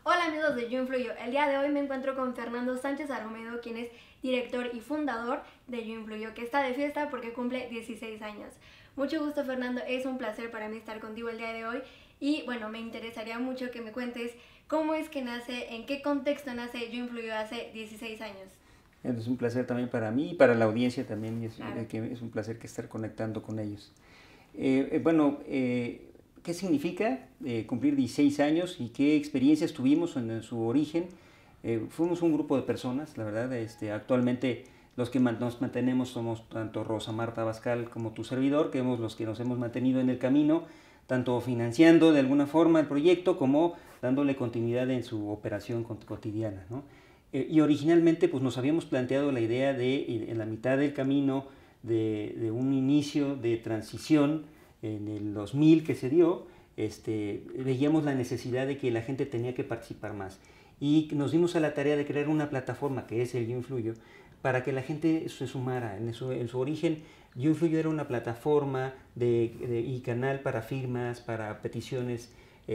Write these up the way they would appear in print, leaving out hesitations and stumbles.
Hola amigos de Yo Influyo, el día de hoy me encuentro con Fernando Sánchez Arromedo, quien es director y fundador de Yo Influyo, que está de fiesta porque cumple 16 años. Mucho gusto Fernando, es un placer para mí estar contigo el día de hoy y bueno, me interesaría mucho que me cuentes cómo es que nace, en qué contexto nace Yo Influyo hace 16 años. Es un placer también para mí y para la audiencia también, Claro. que es un placer que estar conectando con ellos. ¿Qué significa cumplir 16 años y qué experiencias tuvimos en su origen? Fuimos un grupo de personas, la verdad. Actualmente los que nos mantenemos somos tanto Rosa Marta Abascal como tu servidor, que somos los que nos hemos mantenido en el camino, tanto financiando de alguna forma el proyecto como dándole continuidad en su operación cotidiana, ¿no? Y originalmente pues nos habíamos planteado la idea de, en la mitad del camino, de un inicio de transición en el 2000 que se dio, veíamos la necesidad de que la gente tenía que participar más. Y nos dimos a la tarea de crear una plataforma que es el Yo Influyo, para que la gente se sumara. En su origen, Yo Influyo era una plataforma y canal para firmas, para peticiones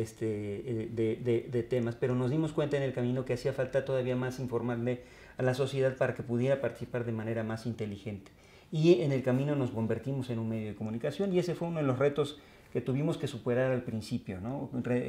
de temas, pero nos dimos cuenta en el camino que hacía falta todavía más informarle a la sociedad para que pudiera participar de manera más inteligente. Y en el camino nos convertimos en un medio de comunicación y ese fue uno de los retos que tuvimos que superar al principio, ¿no?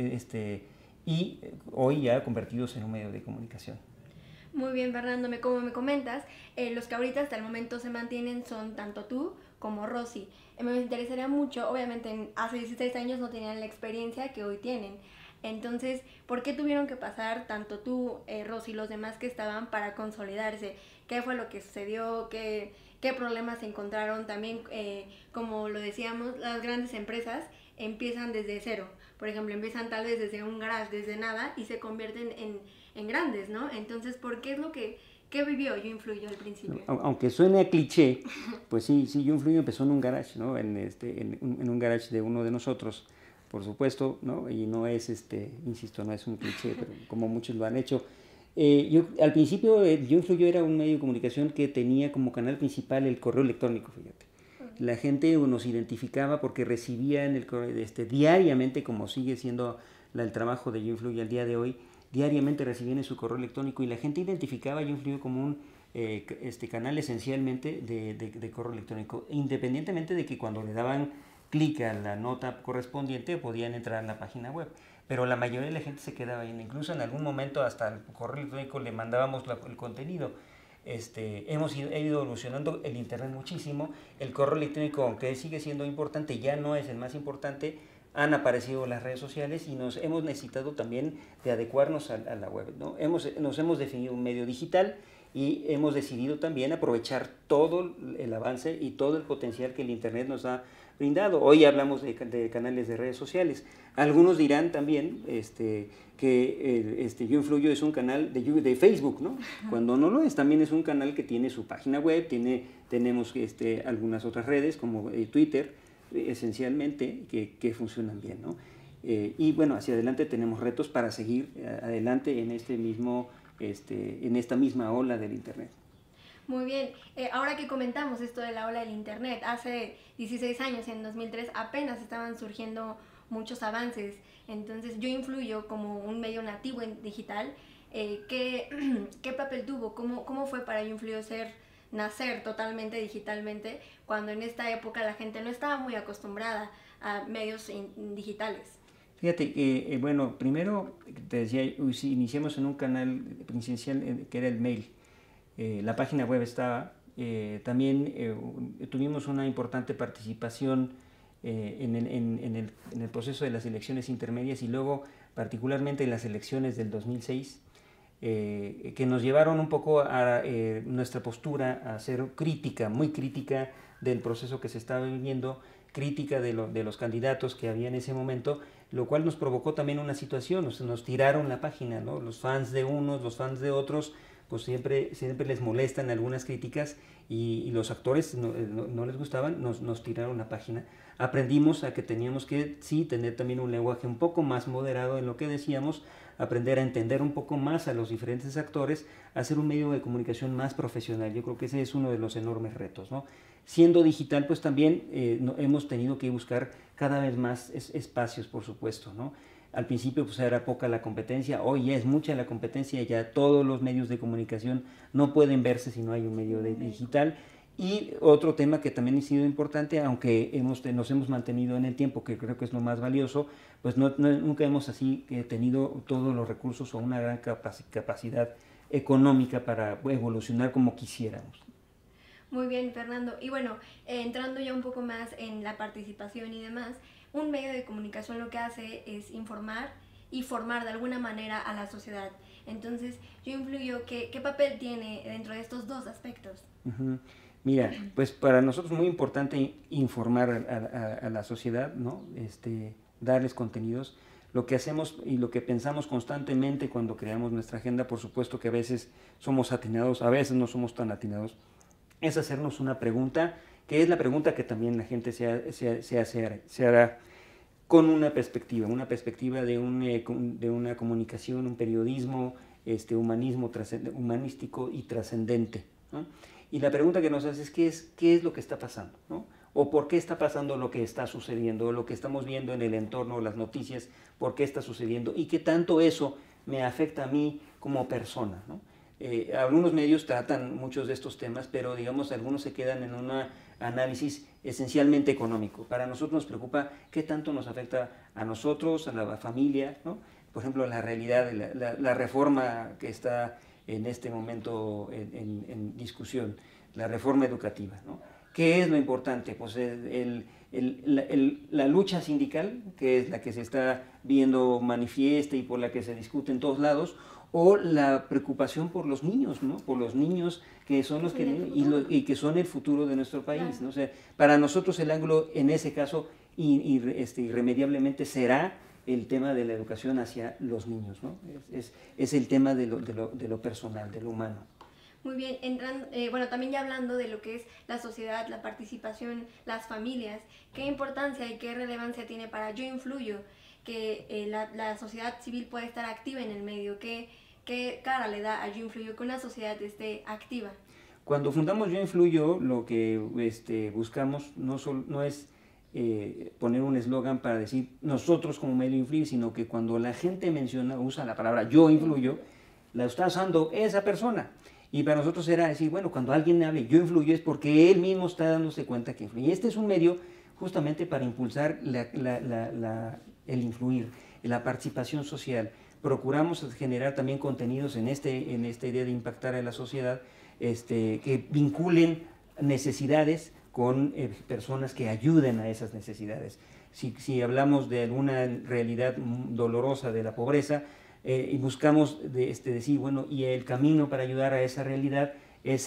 Y hoy ya convertidos en un medio de comunicación. Muy bien, Fernando, como me comentas, los que ahorita hasta el momento se mantienen son tanto tú como Rosy. Me interesaría mucho, obviamente hace 16 años no tenían la experiencia que hoy tienen. Entonces, ¿por qué tuvieron que pasar tanto tú, Rosy, y los demás que estaban para consolidarse? ¿Qué fue lo que sucedió? ¿Qué problemas se encontraron? También, como lo decíamos, las grandes empresas empiezan desde cero. Por ejemplo, empiezan tal vez desde un garage, desde nada, y se convierten en grandes, ¿no? Entonces, ¿por qué es lo que vivió Yo Influyo al principio? Aunque suene a cliché, pues sí, Yo Influyo empezó en un garage, ¿no? En un garage de uno de nosotros, por supuesto, ¿no? Y no es, insisto, no es un cliché, pero como muchos lo han hecho. Al principio, Yo Influyo era un medio de comunicación que tenía como canal principal el correo electrónico, fíjate. La gente nos identificaba porque recibía en el diariamente, como sigue siendo el trabajo de Yo Influyo al día de hoy, diariamente recibían en su correo electrónico y la gente identificaba a Yo Influyo como un canal esencialmente de correo electrónico, independientemente de que cuando le daban clic a la nota correspondiente podían entrar a la página web. Pero la mayoría de la gente se quedaba ahí, incluso en algún momento hasta el correo electrónico le mandábamos el contenido. Hemos ido evolucionando el internet muchísimo. El correo electrónico, aunque sigue siendo importante, ya no es el más importante. Han aparecido las redes sociales y nos hemos necesitado también de adecuarnos a la web, ¿no? Nos hemos definido un medio digital y hemos decidido también aprovechar todo el avance y todo el potencial que el internet nos ha brindado. Hoy hablamos de canales de redes sociales. Algunos dirán también que Yo Influyo es un canal de Facebook, ¿no? Cuando no lo es, también es un canal que tiene su página web, tenemos algunas otras redes como Twitter, esencialmente, que funcionan bien, ¿no? Y bueno, hacia adelante tenemos retos para seguir adelante en en esta misma ola del internet. Muy bien, ahora que comentamos esto de la ola del internet, hace 16 años, en 2003, apenas estaban surgiendo muchos avances. Entonces, Yo Influyo como un medio nativo en digital, ¿qué, qué papel tuvo? ¿Cómo fue para Yo Influyo nacer totalmente digitalmente cuando en esta época la gente no estaba muy acostumbrada a medios digitales? Fíjate que, bueno, primero te decía, iniciamos en un canal presencial que era el mail. La página web estaba. También tuvimos una importante participación en el proceso de las elecciones intermedias y luego particularmente en las elecciones del 2006, que nos llevaron un poco a nuestra postura a ser crítica, muy crítica del proceso que se estaba viviendo, crítica de los candidatos que había en ese momento, lo cual nos provocó también una situación, nos tiraron la página, ¿no? Los fans de unos, los fans de otros, pues siempre les molestan algunas críticas y los actores no les gustaban, nos tiraron la página. Aprendimos a que teníamos que sí tener también un lenguaje un poco más moderado en lo que decíamos, aprender a entender un poco más a los diferentes actores, hacer un medio de comunicación más profesional. Yo creo que ese es uno de los enormes retos, ¿no? Siendo digital, pues también hemos tenido que buscar cada vez más espacios, por supuesto, ¿no? Al principio pues era poca la competencia, hoy ya es mucha la competencia, ya todos los medios de comunicación no pueden verse si no hay un medio digital. Y otro tema que también ha sido importante, aunque nos hemos mantenido en el tiempo, que creo que es lo más valioso, pues nunca hemos así tenido todos los recursos o una gran capacidad económica para evolucionar como quisiéramos. Muy bien, Fernando. Y bueno, entrando ya un poco más en la participación y demás, un medio de comunicación lo que hace es informar y formar de alguna manera a la sociedad. Entonces, Yo Influyo, ¿qué papel tiene dentro de estos dos aspectos? Mira, pues para nosotros es muy importante informar a la sociedad, ¿no? Darles contenidos. Lo que hacemos y lo que pensamos constantemente cuando creamos nuestra agenda, por supuesto que a veces somos atinados, a veces no somos tan atinados, es hacernos una pregunta, que es la pregunta que también la gente se hará con una perspectiva de una comunicación, un periodismo, humanístico y trascendente, ¿no? Y la pregunta que nos hace es ¿qué es lo que está pasando? ¿No? O por qué está pasando lo que está sucediendo, o lo que estamos viendo en el entorno, las noticias, por qué está sucediendo y qué tanto eso me afecta a mí como persona, ¿no? Algunos medios tratan muchos de estos temas, pero digamos algunos se quedan en un análisis esencialmente económico. Para nosotros nos preocupa qué tanto nos afecta a nosotros, a la familia, ¿no? Por ejemplo, la realidad, la reforma que está en este momento en discusión, la reforma educativa, ¿no? ¿Qué es lo importante? Pues la lucha sindical, que es la que se está viendo manifiesta y por la que se discute en todos lados, o la preocupación por los niños, ¿no? Por los niños que son los que y que son el futuro de nuestro país, claro, ¿no? O sea, para nosotros el ángulo en ese caso irremediablemente será el tema de la educación hacia los niños, ¿no? Es el tema de lo personal, de lo humano. Muy bien, bueno, también ya hablando de lo que es la sociedad, la participación, las familias, ¿qué importancia y qué relevancia tiene para Yo Influyo que la sociedad civil pueda estar activa en el medio? ¿Qué cara le da a Yo Influyo que una sociedad esté activa? Cuando fundamos Yo Influyo, lo que buscamos no es poner un eslogan para decir nosotros como medio influir, sino que cuando la gente usa la palabra Yo Influyo, la está usando esa persona. Y para nosotros era decir, bueno, cuando alguien hable Yo Influyo es porque él mismo está dándose cuenta que influye. Y este es un medio justamente para impulsar el influir, la participación social. Procuramos generar también contenidos en esta idea de impactar a la sociedad, que vinculen necesidades con personas que ayuden a esas necesidades. Si hablamos de alguna realidad dolorosa de la pobreza, y buscamos decir, bueno, y el camino para ayudar a esa realidad es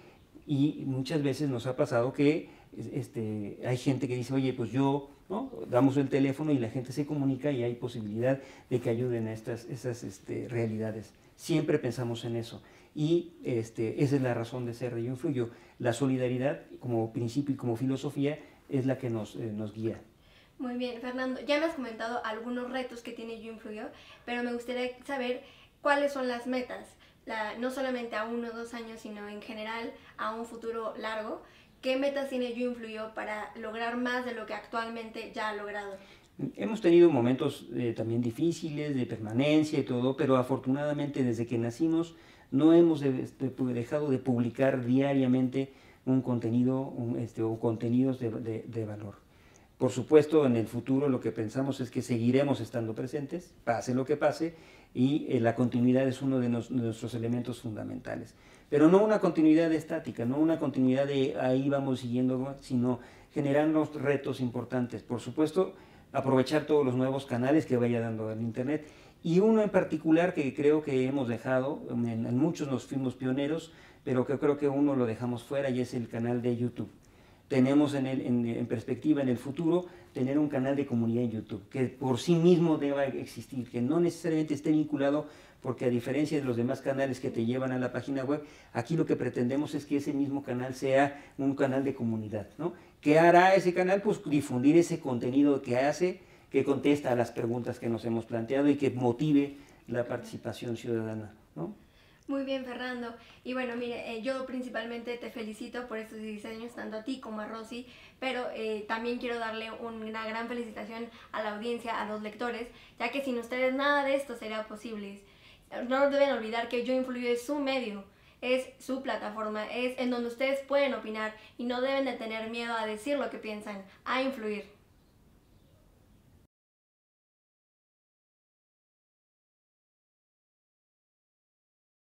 y muchas veces nos ha pasado que hay gente que dice, oye, pues yo, ¿no? Damos el teléfono y la gente se comunica y hay posibilidad de que ayuden a esas realidades. Siempre pensamos en eso y esa es la razón de ser de Yo Influyo. La solidaridad como principio y como filosofía es la que nos guía. Muy bien, Fernando, ya me has comentado algunos retos que tiene Yo Influyo, pero me gustaría saber cuáles son las metas, no solamente a 1 o 2 años, sino en general a un futuro largo. ¿Qué metas tiene Yo Influyo para lograr más de lo que actualmente ya ha logrado? Hemos tenido momentos también difíciles, de permanencia y todo, pero afortunadamente desde que nacimos no hemos dejado de publicar diariamente un contenido o contenidos de valor. Por supuesto, en el futuro lo que pensamos es que seguiremos estando presentes, pase lo que pase, y la continuidad es uno de nuestros elementos fundamentales. Pero no una continuidad estática, no una continuidad de ahí vamos siguiendo, sino generando retos importantes. Por supuesto, aprovechar todos los nuevos canales que vaya dando el Internet. Y uno en particular que creo que hemos dejado, en muchos nos fuimos pioneros, pero que creo que uno lo dejamos fuera y es el canal de YouTube. Tenemos en perspectiva en el futuro tener un canal de comunidad en YouTube que por sí mismo deba existir, que no necesariamente esté vinculado, porque a diferencia de los demás canales que te llevan a la página web, aquí lo que pretendemos es que ese mismo canal sea un canal de comunidad, ¿no? ¿Qué hará ese canal? Pues difundir ese contenido que hace, que contesta a las preguntas que nos hemos planteado y que motive la participación ciudadana, ¿no? Muy bien, Fernando. Y bueno, mire, yo principalmente te felicito por estos 16 años, tanto a ti como a Rosy, pero también quiero darle una gran felicitación a la audiencia, a los lectores, ya que sin ustedes nada de esto sería posible. No deben olvidar que Yo Influyo es su medio, es su plataforma, es en donde ustedes pueden opinar y no deben de tener miedo a decir lo que piensan, a influir.